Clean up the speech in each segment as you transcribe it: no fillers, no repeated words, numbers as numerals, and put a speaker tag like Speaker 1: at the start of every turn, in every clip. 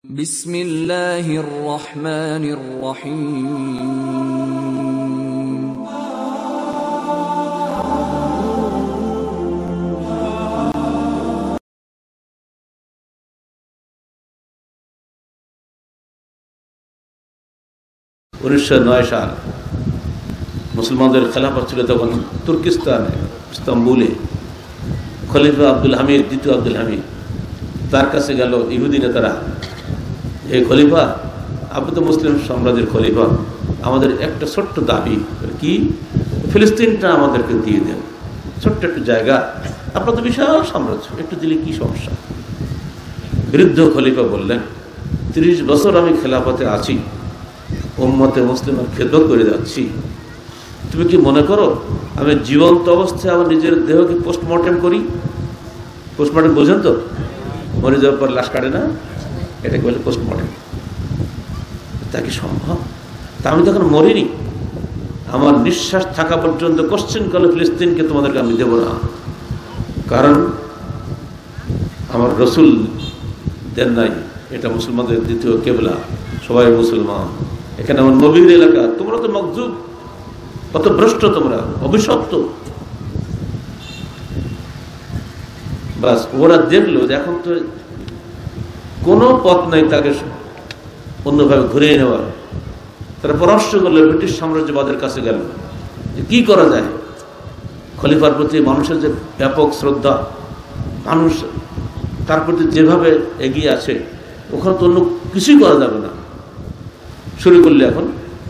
Speaker 1: بسم الله الرحمن الرحيم
Speaker 2: সাল মুসলমানদের খেলাফত ছিল তখন তুর্কিস্তানে ইস্তাম্বুলে খলিফা আব্দুল হামিদ দ্বিতীয় আব্দুল হামিদ তার কাছে গেল ইহুদি নেতারা, এই খলিফা আপনি তো মুসলিম সাম্রাজ্যের খলিফা, আমাদের একটা ছোট্ট দাবি কি, ফিলিস্তিনটা আমাদেরকে দিয়ে দেন, ছোট্ট একটা জায়গা, আপনার তো বিশাল সাম্রাজ্য, একটু দিলে কি সমস্যা। বৃদ্ধ খলিফা বললেন, 30 বছর আমি খেলাফতে আছি, উম্মতে মুসলিমের খেদমত করে যাচ্ছি, তুমি কি মনে করো আমি জীবন্ত অবস্থায় আমার নিজের দেহকে পোস্টমর্টেম করি? পোস্টমর্টেম বোঝেন তো, মরে যাওয়ার পর লাশ কাটে না, এটাকে বলে পোস্টমর্টেম। তা কি সম্ভব? তা আমি তখন মরিনি, আমার নিঃশ্বাস থাকা পর্যন্ত কোশ্চেন করলে ফিলিস্তিনকে তোমাদেরকে আমি দেব না, কারণ আমার রসুল দেন নাই, এটা মুসলমানদের দ্বিতীয় কেবলা, সবাই মুসলমান, এখানে আমার নবীর এলাকা, তোমরা তো মকজুব, কত ভ্রষ্ট তোমরা, অভিশপ্ত। বাস ওরা দেখলো যে এখন তো কোনো পথ নাই তাকে অন্যভাবে ঘুরিয়ে নেওয়ার, তারা পরামর্শ করলো, ব্রিটিশ সাম্রাজ্যবাদের কাছে গেল যে কি করা যায়। খলিফার প্রতি মানুষের যে ব্যাপক শ্রদ্ধা, মানুষ তার প্রতি যেভাবে এগিয়ে আছে, ওখানে তো অন্য কিছুই করা যাবে না। শুরু করলে এখন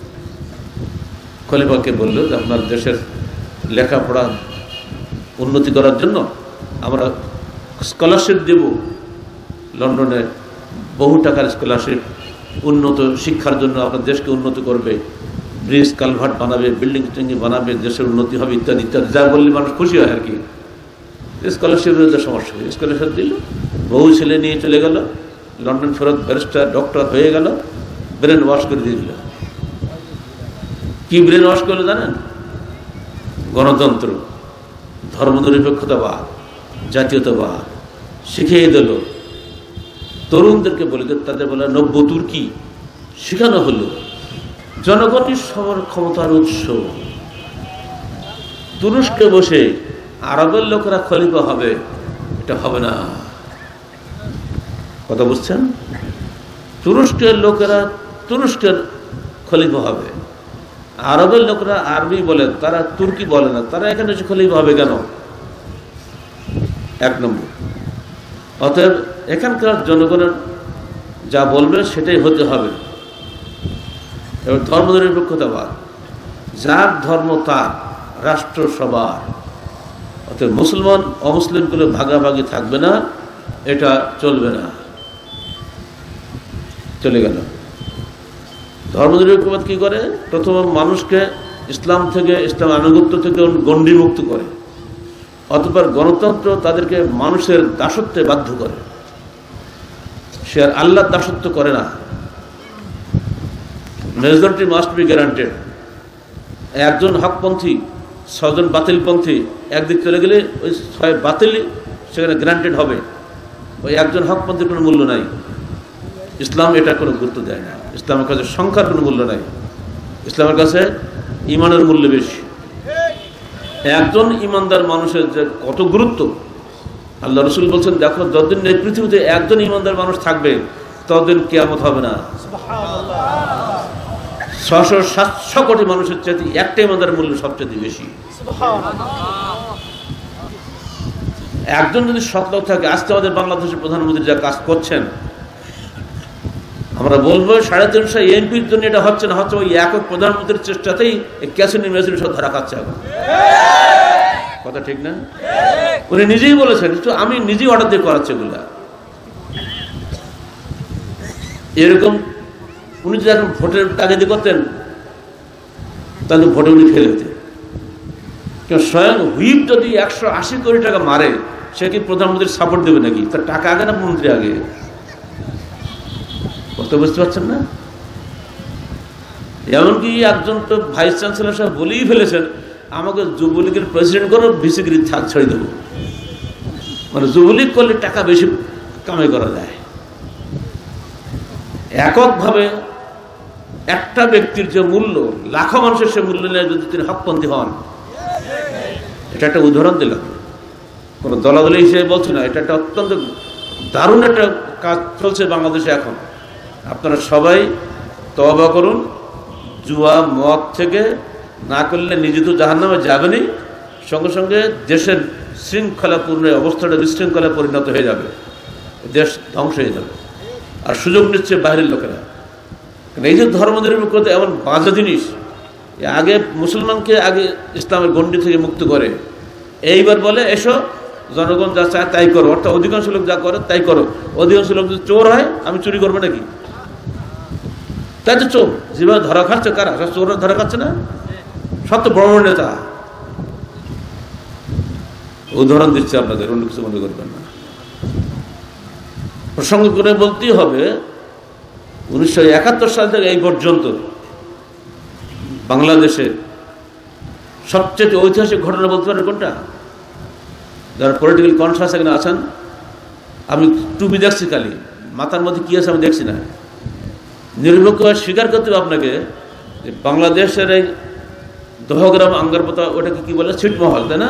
Speaker 2: খলিফাকে বলল যে আপনার দেশের লেখাপড়া উন্নতি করার জন্য আমরা স্কলারশিপ দেব, লন্ডনে বহু টাকার স্কলারশিপ, উন্নত শিক্ষার জন্য আপনার দেশকে উন্নত করবে, ব্রিজ কালভার্ট বানাবে, বিল্ডিং টিল্ডিং বানাবে, দেশের উন্নতি হবে, ইত্যাদি ইত্যাদি, যা বললে মানুষ খুশি হয় আর কি। স্কলারশিপের যে সমস্যা, স্কলারশিপ দিল, বহু ছেলে নিয়ে চলে গেল, লন্ডন ফেরত ব্যারিস্টার ডক্টর হয়ে গেল, ব্রেন ওয়াশ করে দিয়ে দিল। কি ব্রেন ওয়াশ করলো জানেন? গণতন্ত্র, ধর্মনিরপেক্ষতাবাদ, জাতীয়তাবাদ শিখিয়ে দিল। তরুণদেরকে বলে, তাদের বলে নব্য তুর্কি শেখানো হলো, জনগণের সবার ক্ষমতার উৎস। তুরস্কে বসে আরবের লোকেরা খলিফা হবে, এটা হবে না, কথা বুঝছেন? তুরস্কের লোকেরা তুরস্কের খলিফা হবে, আরবের লোকেরা আরবি বলে, তারা তুর্কি বলে না, তারা এখানে এসে খলিফা হবে কেন? এক নম্বর। অতএব এখানকার জনগণের যা বলবে সেটাই হতে হবে। এবার ধর্মনিরপেক্ষতাবাদ, যার ধর্ম তার, রাষ্ট্র সবার। অতএব মুসলমান অমুসলিম করে ভাগাভাগি থাকবে না, এটা চলবে না। চলে গেল। ধর্মনিরপেক্ষবাদ কি করে? প্রথম মানুষকে ইসলাম থেকে, ইসলাম আনুগত্য থেকে গণ্ডিমুক্ত করে, অতঃপর গণতন্ত্র তাদেরকে মানুষের দাসত্বে বাধ্য করে। সে আর আল্লাহর দাসত্ব করে না। Majority must be guaranteed. একজন হকপন্থী, 6 জন বাতিলপন্থী একদিক চলে গেলে ওই 6 বাতিল সেখানে গ্যারান্টেড হবে, ওই একজন হকপন্থীর কোনো মূল্য নাই। ইসলাম এটা কোনো গুরুত্ব দেয় না। ইসলামের কাছে সংখ্যার কোনো মূল্য নাই, ইসলামের কাছে ইমানের মূল্য বেশি। একজন ইমানদার মানুষের যে কত গুরুত্ব, আল্লাহ রসুল বলছেন, দেখো যতদিন এই পৃথিবীতে একজন ইমানদার মানুষ থাকবে ততদিন কিয়ামত হবে না। 600-700 কোটি মানুষের চাইতে একটা ইমানদার মূল্য সবচেয়ে বেশি। একজন যদি সৎলোক থাকে, আজকে আমাদের বাংলাদেশের প্রধানমন্ত্রী যা কাজ করছেন, আমরা বলবো 350 এমপির জন্য এটা হচ্ছে না, হচ্ছে ওই একক প্রধানমন্ত্রীর চেষ্টাতেই ক্যাসিনো মেশিন সব ধরা খাচ্ছে এখন। কথা ঠিক না? উনি নিজেই বলেছেন, আমি নিজেই অর্ডার দিয়ে করাচ্ছি এগুলা। এরকম উনি যদি এখন ভোটের তাগিদ করতেন, তাহলে ভোটে উনি ফেল হতেন। স্বয়ং হুইপ যদি 180 কোটি টাকা মারে, সে কি প্রধানমন্ত্রীর সাপোর্ট দেবে নাকি? তার টাকা আগে না মন্ত্রী আগে? কথা বুঝতে পারছেন না? এমনকি একজন তো ভাইস চ্যান্সেলর সাহেব বলেই ফেলেছেন, আমাকে যুবলীগের প্রেসিডেন্ট করো, ভিসিগিরি ছেড়ে দেবো। মানে যুবলীগ করলে টাকা বেশি কামাই করা যায়। এককভাবে একটা ব্যক্তির যে মূল্য, লাখো মানুষের সে মূল্য নেয় যদি তিনি হকপন্থী হন। এটা একটা উদাহরণ দিলাম, কোনো দলাদলি হিসেবে বলছি না, এটা একটা অত্যন্ত দারুণ একটা কাজ চলছে বাংলাদেশে এখন। আপনারা সবাই তওবা করুন, জুয়া মদ থেকে না করলে নিজে তো জাহান্নামে যাবেনই, সঙ্গে সঙ্গে দেশের শৃঙ্খলাপূর্ণ অবস্থাটা বিশৃঙ্খলা পরিণত হয়ে যাবে, দেশ ধ্বংস হয়ে যাবে। আর সুযোগ নিচ্ছে বাইরের লোকেরা। এই যে ধর্মনিরপেক্ষতা এমন বাজে জিনিস, আগে মুসলমানকে আগে ইসলামের গণ্ডি থেকে মুক্ত করে, এইবার বলে এসো জনগণ যা চায় তাই করো, অর্থাৎ অধিকাংশ লোক যা করে তাই করো। অধিকাংশ লোক যদি চোর হয়, আমি চুরি করবো নাকি? তাই তো চোর যেভাবে ধরা খাচ্ছে, কারা সব চোর ধরা খাচ্ছে না? সব তো বড় বড় নেতা। উদাহরণ দিচ্ছে আপনাদের, অন্য কিছু মনে করবেন না। প্রসঙ্গ করে বলতেই হবে, 1971 সাল থেকে এই পর্যন্ত বাংলাদেশে সবচেয়ে ঐতিহাসিক ঘটনা বলতে পারেন কোনটা? যারা পলিটিক্যাল কনসাস এখানে আছেন, আমি টুপি দেখছি, খালি মাথার মধ্যে কি আছে আমি দেখছি না। নিরপেক্ষ স্বীকার করতে হবে আপনাকে যে বাংলাদেশের এই দহগ্রাম আঙ্গারপোতা, ওটাকে কি বলে, ছিটমহল, তাই না?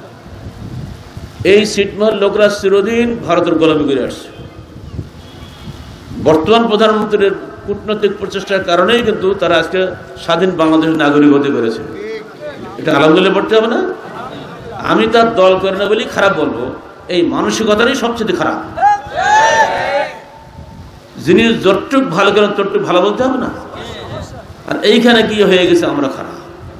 Speaker 2: এই ছিটমহল লোকরা চিরদিন ভারতের গোলামি করে আসছে। বর্তমান প্রধানমন্ত্রীর কূটনৈতিক প্রচেষ্টার কারণেই কিন্তু তারা আজকে স্বাধীন বাংলাদেশের নাগরিক হতে পেরেছে। এটা আলহামদুলিল্লাহ পড়তে হবে না? আমি তার দল করে না বলি খারাপ বলবো, এই মানসিকতারই সবচেয়ে খারাপ। যিনি যতটুক ভালো করেন ততটুক ভালো বলতে হবে না? আর এইখানে কি হয়ে গেছে, আমরা খারাপ।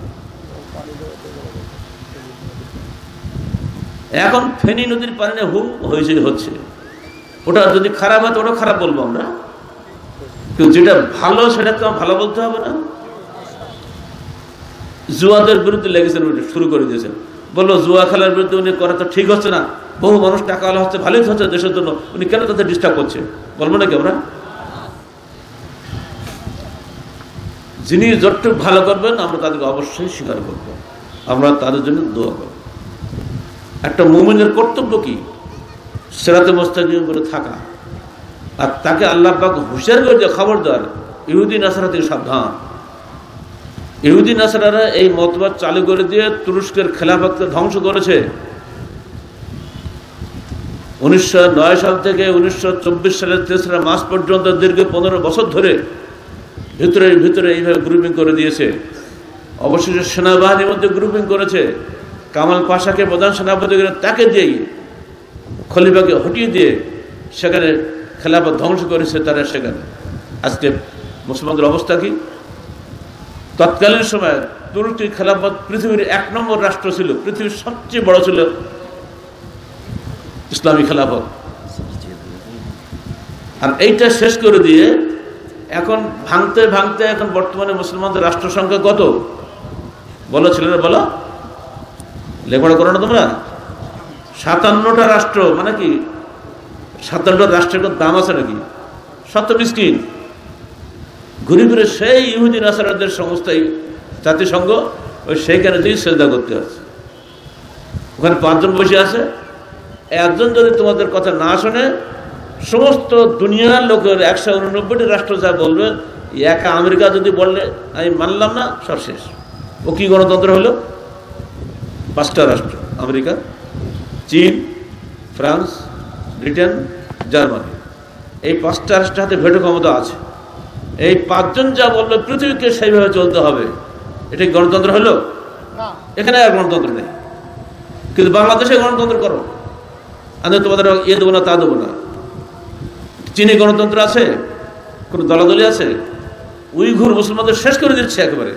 Speaker 2: এখন ফেনী নদীর পানি হচ্ছে, ওটা যদি খারাপ হয় তো ওটা খারাপ বলবো আমরা, কিন্তু যেটা ভালো সেটা তো ভালো বলতে হবে না? জুয়াদের বিরুদ্ধে লেগেছেন, শুরু করে দিয়েছেন, বললো জুয়া খেলার বিরুদ্ধে উনি করা তো ঠিক হচ্ছে না, বহু মানুষ টাকা আলা হচ্ছে, ভালোই হচ্ছে দেশের জন্য, উনি কেন তাদের ডিস্টার্ব করছে বলবো নাকি আমরা? যিনি যতটুকু ভালো করবেন আমরা তাদেরকে অবশ্যই স্বীকার করব, আমরা তাদের জন্য দোয়া করব। একটা মুমিনের কর্তব্য কি? সিরাতে মুস্তাকিম করে থাকা, আর তাকে আল্লাহ পাক হুঁশিয়ার করে দিয়ে খবরদার ইহুদি নাসারা থেকে সাবধান। ইহুদি নাসারারা এই মতবাদ চালু করে দিয়ে তুরস্কের খেলাফতকে ধ্বংস করেছে। 1909 সাল থেকে 1924 সালের 3রা মার্চ পর্যন্ত দীর্ঘ 15 বছর ধরে ভিতরে এইভাবে গ্রুপিং করে দিয়েছে। অবশেষে সেনাবাহিনীর মধ্যে গ্রুপিং করেছে, কামাল পাশাকে প্রধান সেনাপতি করে তাকে দিয়ে খলিফাকে হটিয়ে দিয়ে সেখানে খেলাফত ধ্বংস করেছে তারা। সেখানে আজকে মুসলমানদের অবস্থা কি? তৎকালীন সময় তুর্কি খেলাফত পৃথিবীর 1 নম্বর রাষ্ট্র ছিল, পৃথিবীর সবচেয়ে বড় ছিল ইসলামী খেলাফত। আর এইটা শেষ করে দিয়ে এখন ভাঙতে ভাঙতে এখন বর্তমানে মুসলমানদের রাষ্ট্র সংখ্যা কত বলো ছেলেরা, বলো, লেখাপড়া করো না তোমরা? 57টা রাষ্ট্র। মানে কি 57টা রাষ্ট্রের কোনো দাম আছে নাকি? সত্য মিসকিন ঘুরে ঘুরে সেই ইহুদি নাসারাদের সংস্থায় জাতিসংঘ, ওই সেইখানে যেই সেজদা করতে আছে। ওখানে 5 জন বসে আছে, একজন যদি তোমাদের কথা না শোনে, সমস্ত দুনিয়ার লোকের 189টি রাষ্ট্র যা বলবে, একা আমেরিকা যদি বললে আমি মানলাম না, সব শেষ। ও কি গণতন্ত্র হলো? 5টা রাষ্ট্র, আমেরিকা, চীন, ফ্রান্স, ব্রিটেন, জার্মানি, এই 5টা রাষ্ট্রের হাতে ভেটো ক্ষমতা আছে। এই 5 জন যা বললো পৃথিবীকে সেইভাবে চলতে হবে, এটা গণতন্ত্র হলো? এখানে আর গণতন্ত্র নেই। কিন্তু বাংলাদেশে গণতন্ত্র করো, আমি তোমাদের দেবো না তা দেবো না। চীনে গণতন্ত্র আছে? কোন দলাদলি আছে? উইঘুর মুসলমানদের শেষ করে দিচ্ছে একেবারে,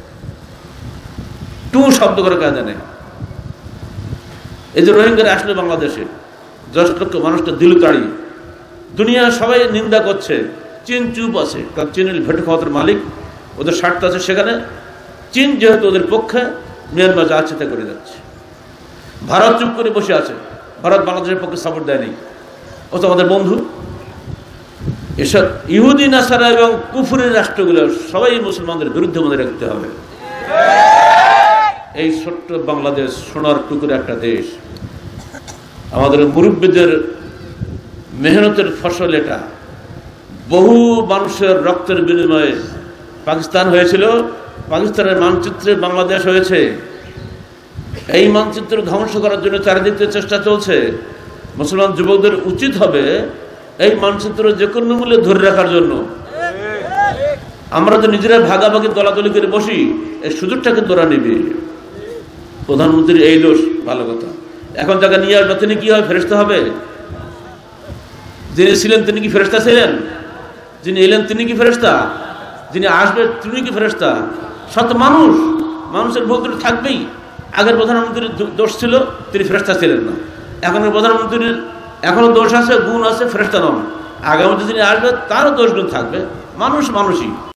Speaker 2: টু শব্দ করে কাজ জানে। এই যে রোহিঙ্গারা আসলে বাংলাদেশে 10 লক্ষ মানুষটা দিল তাড়ি, দুনিয়া সবাই নিন্দা করছে, চীন চুপ আছে, কারণ চীনের ভেটো ক্ষমতার মালিক, ওদের স্বার্থ আছে সেখানে। চীন যেহেতু ওদের পক্ষে, মিয়ানমার যা আছে তা করে যাচ্ছে। ভারত চুপ করে বসে আছে, ভারত বাংলাদেশের পক্ষে সাপোর্ট দেয়নি, ও তো আমাদের বন্ধু। এসব ইহুদি নাসারা এবং কুফুরের রাষ্ট্রগুলো সবাই মুসলমানদের বিরুদ্ধে মনে রাখতে হবে। এই ছোট্ট বাংলাদেশ সোনার টুকরো একটা দেশ, আমাদের মুরব্বীদের মেহনতের ফসল এটা। বহু মানুষের রক্তের বিনিময়ে পাকিস্তান হয়েছিল, পাকিস্তানের মানচিত্রে বাংলাদেশ হয়েছে। এই মানচিত্র ধ্বংস করার জন্য চারিদিক থেকে চেষ্টা চলছে। মুসলমান যুবকদের উচিত হবে এই মানচিত্র যে কোনো মূল্যে ধরে রাখার জন্য। আমরা তো নিজেরা ভাগাভাগি দলাদলি করে বসি, এই সুযোগটাকে তোরা নিবি। প্রধানমন্ত্রীর এই দোষ, ভালো কথা। এখন যাকে নিয়ে আসবে তিনি কি হবে? ফেরেশতা হবে? যিনি ছিলেন তিনি কি ফেরেশতা ছিলেন? যিনি এলেন তিনি কি ফেরেশতা? যিনি আসবে তিনি কি ফেরেশতা? সৎ মানুষ, মানুষের ভুল ত্রুটি থাকবেই। আগের প্রধানমন্ত্রীর দোষ ছিল, তিনি ফেরেশতা ছিলেন না। এখনের প্রধানমন্ত্রীর এখনো দোষ আছে, গুণ আছে, ফেরেশতা নন। আগামীতে যিনি আসবে তারও দোষ গুণ থাকবে। মানুষ মানুষই।